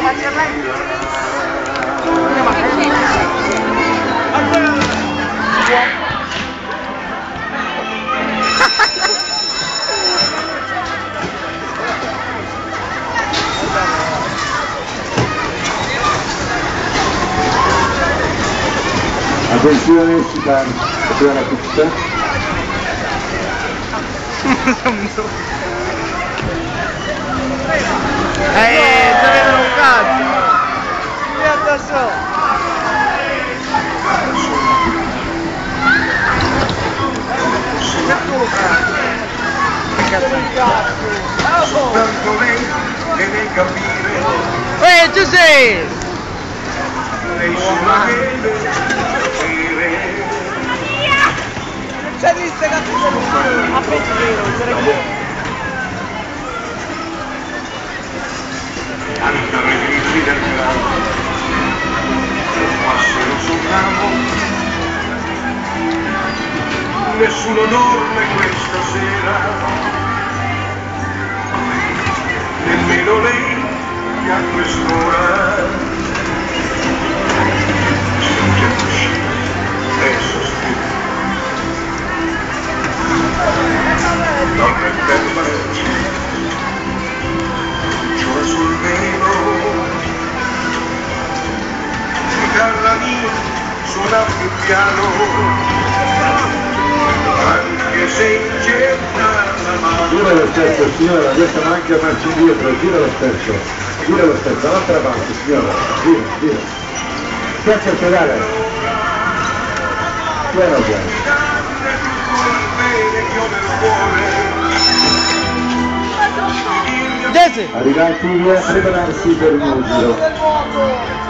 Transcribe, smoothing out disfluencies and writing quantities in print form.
Attenzione, si fa la pista. Si vedono un cazzo! Guarda so! Soltanto lei deve capire. Giuseppe! Lei sola deve capire. C'è visto che a pensiero, Canta le crisi del grano, ma se lo sognavo, nessuno dorme questa sera, nemmeno lei che a quest'ora sente uscire e sospira. Donna bella, cucciola sul velo, chitarra mia suona più piano, anche se incerta la mano. Gira lo stesso, signora, questa manca marcia indietro, gira lo stesso, l'altra parte, signora, gira. Schiaccia il pedale. Piano piano. Jesse! Arrivati a prepararsi per il giro.